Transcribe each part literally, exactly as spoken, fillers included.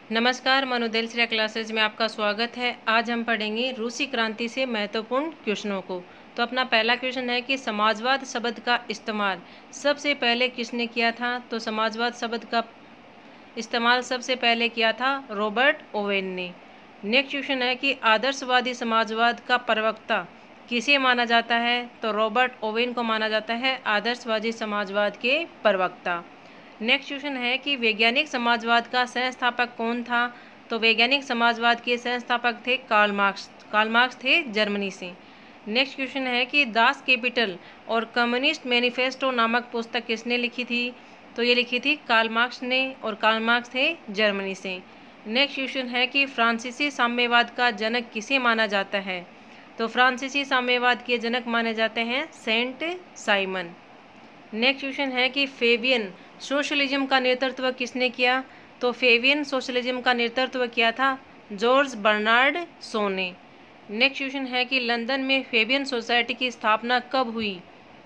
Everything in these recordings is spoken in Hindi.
नमस्कार, मनोदेल श्रेया क्लासेज में आपका स्वागत है। आज हम पढ़ेंगे रूसी क्रांति से महत्वपूर्ण क्वेश्चनों को। तो अपना पहला क्वेश्चन है कि समाजवाद शब्द का इस्तेमाल सबसे पहले किसने किया था। तो समाजवाद शब्द का इस्तेमाल सबसे पहले किया था रॉबर्ट ओवेन ने। नेक्स्ट क्वेश्चन है कि आदर्शवादी समाजवाद का प्रवक्ता किसे माना जाता है। तो रॉबर्ट ओवेन को माना जाता है आदर्शवादी समाजवाद के प्रवक्ता। नेक्स्ट क्वेश्चन है कि वैज्ञानिक समाजवाद का संस्थापक कौन था। तो वैज्ञानिक समाजवाद के संस्थापक थे कार्ल मार्क्स। कार्ल मार्क्स थे जर्मनी से। नेक्स्ट क्वेश्चन है कि दास कैपिटल और कम्युनिस्ट मैनिफेस्टो नामक पुस्तक किसने लिखी थी। तो ये लिखी थी कार्ल मार्क्स ने, और कार्ल मार्क्स थे जर्मनी से। नेक्स्ट क्वेश्चन है कि फ्रांसीसी साम्यवाद का जनक किसे माना जाता है। तो फ्रांसीसी साम्यवाद के जनक माने जाते हैं सेंट साइमन। नेक्स्ट क्वेश्चन है कि फेबियन सोशलिज्म का नेतृत्व किसने किया। तो फेबियन सोशलिज्म का नेतृत्व किया था जॉर्ज बर्नार्ड शॉ ने। नेक्स्ट क्वेश्चन है कि लंदन में फेबियन सोसाइटी की स्थापना कब हुई।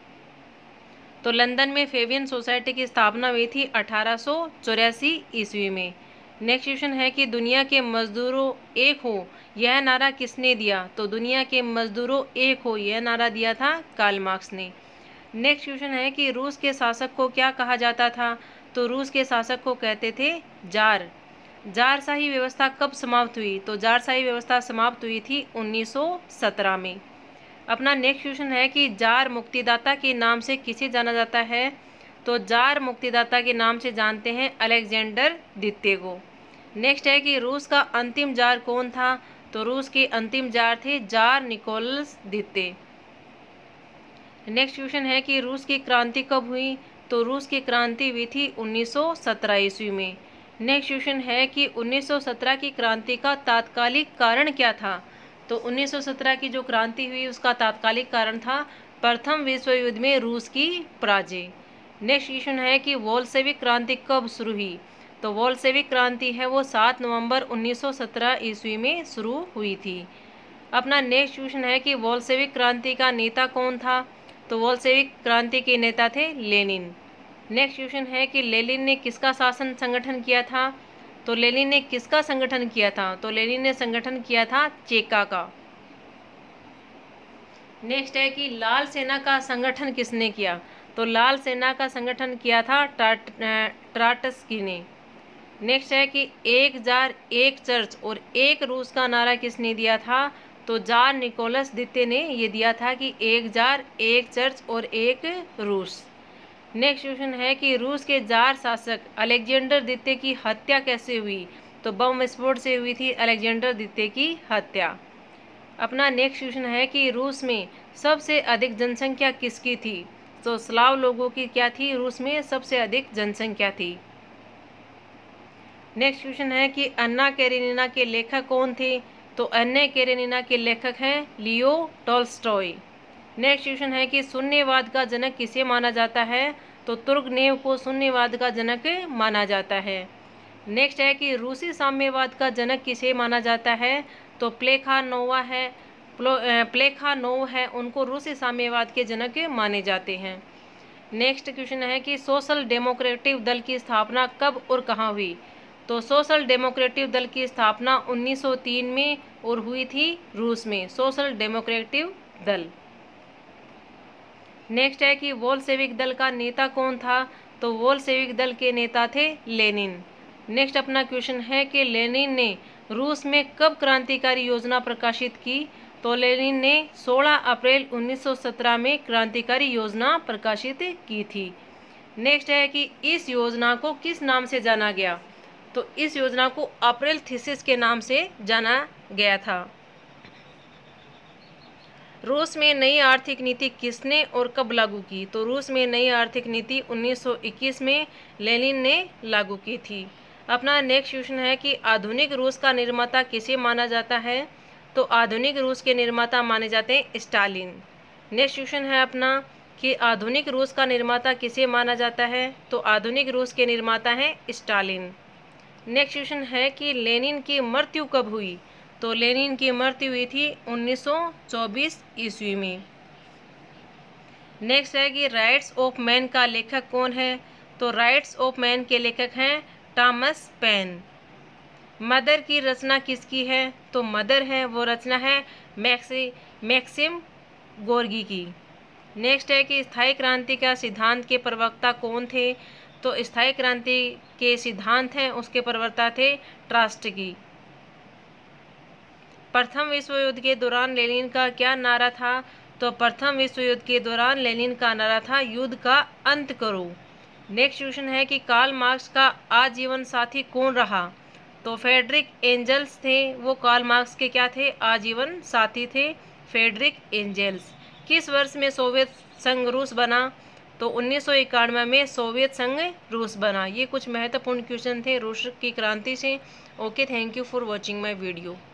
तो लंदन में फेबियन सोसाइटी की स्थापना हुई थी अठारह सौ चौरासी ईस्वी में। नेक्स्ट क्वेश्चन है कि दुनिया के मजदूरों एक हो यह नारा किसने दिया। तो दुनिया के मजदूरों एक हो यह नारा दिया था कार्ल मार्क्स ने। नेक्स्ट क्वेश्चन है कि रूस के शासक को क्या कहा जाता था। तो रूस के शासक को कहते थे जार। जारशाही व्यवस्था कब समाप्त हुई। तो जारशाही व्यवस्था समाप्त हुई थी उन्नीस सौ सत्रह में। अपना नेक्स्ट क्वेश्चन है कि जार मुक्तिदाता के नाम से किसे जाना जाता है। तो जार मुक्तिदाता के नाम से जानते हैं अलेक्जेंडर द्वितीय को। नेक्स्ट है कि रूस का अंतिम जार कौन था। तो रूस के अंतिम जार थे जार निकोलस द्वितीय। नेक्स्ट क्वेश्चन है कि रूस की क्रांति कब हुई। तो रूस की क्रांति हुई थी उन्नीस सौ सत्रह ईस्वी में। नेक्स्ट क्वेश्चन है कि उन्नीस सौ सत्रह की क्रांति का तात्कालिक कारण क्या था। तो उन्नीस सौ सत्रह की जो क्रांति हुई उसका तात्कालिक कारण था प्रथम विश्व युद्ध में रूस की पराजय। नेक्स्ट क्वेश्चन है कि बोल्शेविक क्रांति कब शुरू हुई। तो बोल्शेविक क्रांति है वो सात नवंबर उन्नीस सौ सत्रह ईस्वी में शुरू हुई थी। अपना नेक्स्ट क्वेश्चन है कि बोल्शेविक क्रांति का नेता कौन था। तो बोल्शेविक क्रांति के नेता थे लेनिन। नेक्स्ट क्वेश्चन है कि लेनिन ने किसका शासन संगठन किया था। तो लेनिन ने किसका संगठन किया था। तो लेनिन ने संगठन किया था चेका का। नेक्स्ट है कि लाल सेना का संगठन किसने किया। तो लाल सेना का संगठन किया था ट्राटस्की ने। नेक्स्ट है कि एक जार एक चर्च और एक रूस का नारा किसने दिया था। तो जार निकोलस द्वितीय ने ये दिया था कि एक जार एक चर्च और एक रूस। नेक्स्ट क्वेश्चन है कि रूस के जार शासक अलेक्जेंडर द्वितीय की हत्या कैसे हुई। तो बम विस्फोट से हुई थी अलेक्जेंडर द्वितीय की हत्या। अपना नेक्स्ट क्वेश्चन है कि रूस में सबसे अधिक जनसंख्या किसकी थी। तो स्लाव लोगों की क्या थी। रूस में सबसे अधिक जनसंख्या थी। नेक्स्ट क्वेश्चन है कि अन्ना कैरेनिना के लेखक कौन थे। तो अन्ना कैरेनिना के लेखक हैं लियो टॉल्स्टॉय। नेक्स्ट क्वेश्चन है कि शून्यवाद का जनक किसे माना जाता है। तो तुर्गनेव को शून्यवाद का जनक माना जाता है। नेक्स्ट है कि रूसी साम्यवाद का जनक किसे माना जाता है। तो प्लेखानोवा है प्लेखानोव है उनको रूसी साम्यवाद के जनक माने जाते हैं। नेक्स्ट क्वेश्चन है कि सोशल डेमोक्रेटिक दल की स्थापना कब और कहाँ हुई। तो सोशल डेमोक्रेटिक दल की स्थापना उन्नीस सौ तीन में और हुई थी रूस में सोशल डेमोक्रेटिक दल। नेक्स्ट है कि बोल्शेविक दल का नेता कौन था। तो बोल्शेविक दल के नेता थे लेनिन। नेक्स्ट अपना क्वेश्चन है कि लेनिन ने रूस में कब क्रांतिकारी योजना प्रकाशित की। तो लेनिन ने सोलह अप्रैल उन्नीस सौ सत्रह में क्रांतिकारी योजना प्रकाशित की थी। नेक्स्ट है कि इस योजना को किस नाम से जाना गया। तो इस योजना को अप्रैल थीसिस के नाम से जाना गया था। रूस में नई आर्थिक नीति किसने और कब लागू की। तो रूस में नई आर्थिक नीति उन्नीस सौ इक्कीस में लेनिन ने लागू की थी। अपना नेक्स्ट क्वेश्चन है कि आधुनिक रूस का निर्माता किसे माना जाता है। तो आधुनिक रूस के निर्माता माने जाते हैं स्टालिन। नेक्स्ट क्वेश्चन है अपना कि आधुनिक रूस का निर्माता किसे माना जाता है। तो आधुनिक रूस के निर्माता हैं स्टालिन। नेक्स्ट क्वेश्चन है कि लेनिन की मृत्यु कब हुई। तो लेनिन की मृत्यु हुई थी उन्नीस सौ चौबीस ईस्वी में। नेक्स्ट है कि राइट्स ऑफ मैन का लेखक कौन है। तो राइट्स ऑफ मैन के लेखक हैं टॉमस पेन। मदर की रचना किसकी है? तो मदर है वो रचना है मैक्सी मैक्सिम गोर्गी की। नेक्स्ट है कि स्थायी क्रांति का सिद्धांत के प्रवक्ता कौन थे? तो स्थायी क्रांति के सिद्धांत हैं उसके प्रवक्ता थे ट्रास्टकी। प्रथम विश्व युद्ध के दौरान लेनिन का क्या नारा था? तो प्रथम विश्व युद्ध के दौरान लेनिन का नारा था युद्ध का अंत करो। नेक्स्ट क्वेश्चन है कि कार्ल मार्क्स का आजीवन साथी कौन रहा? तो फ्रेडरिक एंजल्स थे वो कार्ल मार्क्स के क्या थे? आजीवन साथी थे फ्रेडरिक एंजल्स। किस वर्ष में सोवियत संघ रूस बना? तो उन्नीस सौ इक्यानवे में सोवियत संघ रूस बना। ये कुछ महत्वपूर्ण क्वेश्चन थे रूस की क्रांति से। Okay, thank you for watching my video.